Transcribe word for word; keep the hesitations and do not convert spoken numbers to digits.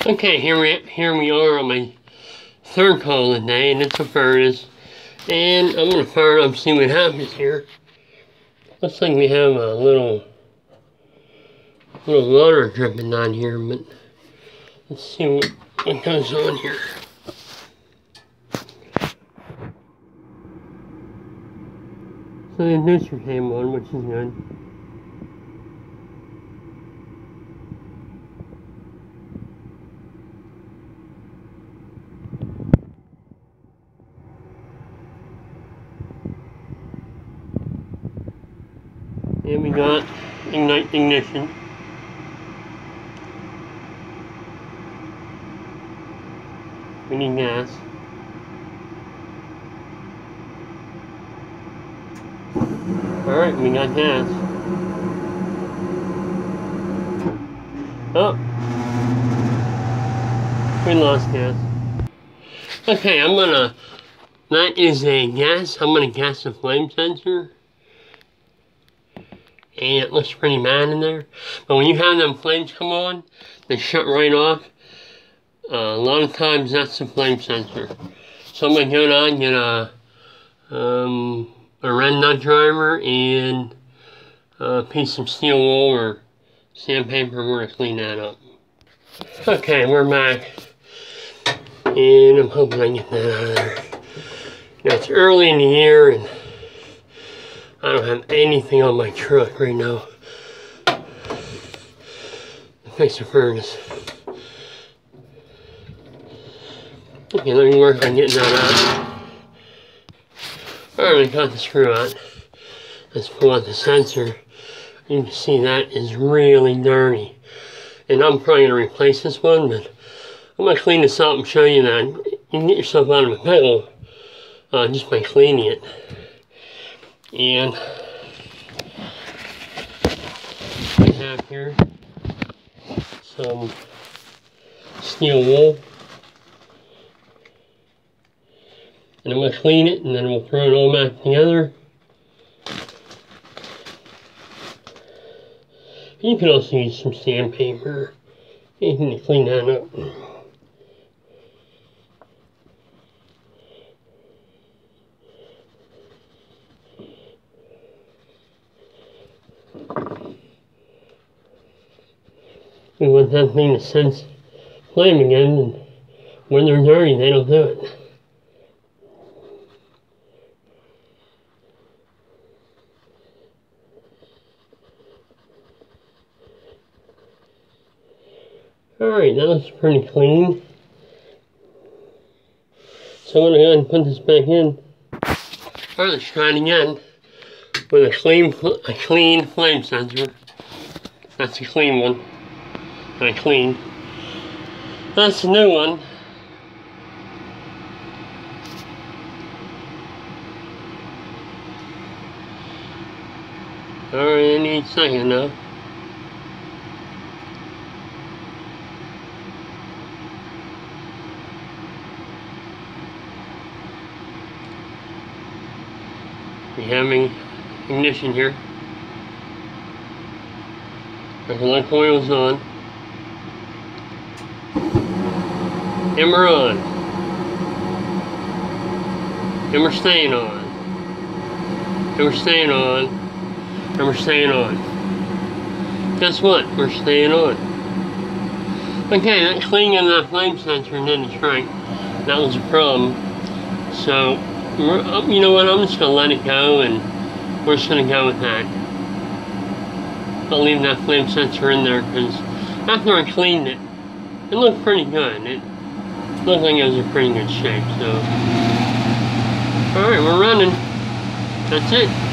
Okay, here we here we are on my third call of the day, and it's a furnace. And I'm gonna fire it up and see what happens here. Looks like we have a little little water dripping down here, but let's see what, what goes on here. So the inducer came on, which is good. And we got ignite ignition. We need gas. Alright, we got gas. Oh! We lost gas. Okay, I'm gonna... That is a gas. I'm gonna gas the flame sensor. And it looks pretty mad in there. But when you have them flames come on, they shut right off. Uh, a lot of times that's the flame sensor. So I'm going to go down and get a, um, a red nut driver and a piece of steel wool or sandpaper. We're going to clean that up. Okay, we're back. And I'm hoping I can get that out of there. You know, it's early in the year and I don't have anything on my truck right now to fix the furnace. Okay, let me work on getting that out. Alright, I got the screw out. Let's pull out the sensor. You can see that is really dirty. And I'm probably going to replace this one, but I'm going to clean this up and show you that you can get yourself out of a pickle uh, just by cleaning it. And I have here some steel wool, and I'm going to clean it and then we'll throw it all back together. You can also use some sandpaper to clean that up. We want that thing to sense flame again, and when they're dirty, they don't do it. Alright, that looks pretty clean. So I'm going to go ahead and put this back in. Alright, let's try it again with a clean, a clean flame sensor. That's a clean one. I cleaned. That's the new one. Alright, I need a second now. We're having ignition here. The light coil's on. And we're on. And we're staying on. And we're staying on. And we're staying on. Guess what? We're staying on. Okay, that cleaning of that flame sensor did its right. That was a problem. So, we're, you know what? I'm just going to let it go and we're just going to go with that. I'll leave that flame sensor in there because after I cleaned it, it looked pretty good. It looked like it was in pretty good shape, so. Alright, we're running. That's it.